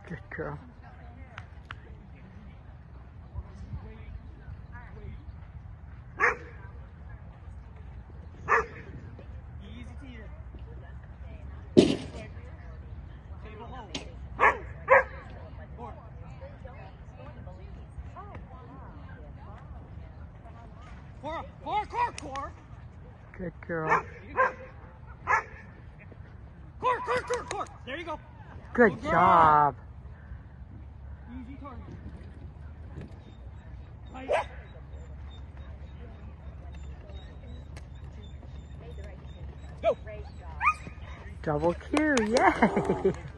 Good girl. Cora. Good girl. Cora. There you go. Good job. Easy target. Nice. Go. Double Q, yay!